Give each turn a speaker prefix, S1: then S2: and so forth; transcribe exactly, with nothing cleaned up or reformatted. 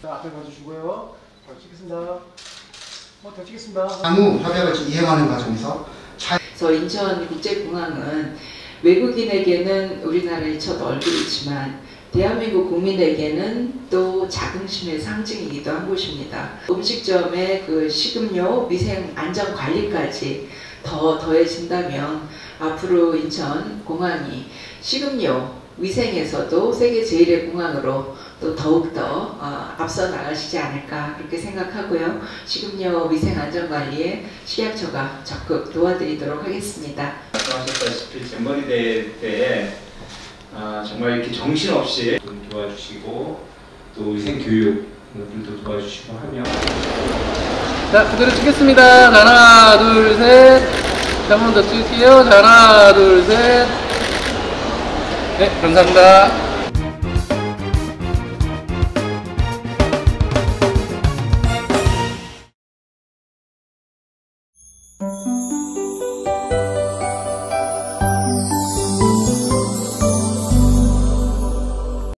S1: 자, 앞에 봐주시고요. 더 찍겠습니다. 어, 더 찍겠습니다.
S2: 향후 협약을 이행하는 과정에서
S3: 그래서 인천국제공항은 외국인에게는 우리나라의 첫 얼굴이지만 대한민국 국민에게는 또 자긍심의 상징이기도 한 곳입니다. 음식점의 그 식음료, 위생 안전 관리까지 더 더해진다면 앞으로 인천공항이 식음료, 위생에서도 세계 제일의 공항으로 또 더욱더 어, 앞서 나가시지 않을까 그렇게 생각하고요. 식음료 위생 안전 관리에 식약처가 적극 도와드리도록 하겠습니다.
S4: 말씀하셨다시피 잼버리 대회 때 아, 정말 이렇게 정신없이 도와주시고 또 위생 교육 것들도 도와주시고 하며
S5: 자, 그대로 찍겠습니다. 자, 하나, 둘, 셋. 한 번 더 찍을게요. 자, 하나, 둘, 셋. 네, 감사합니다.